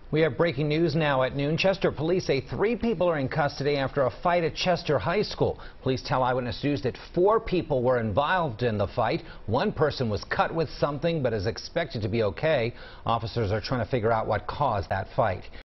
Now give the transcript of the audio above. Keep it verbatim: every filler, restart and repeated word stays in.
We have breaking news now at noon. Chester police say three people are in custody after a fight at Chester High School. Police tell Eyewitness News that four people were involved in the fight. One person was cut with something but is expected to be okay. Officers are trying to figure out what caused that fight.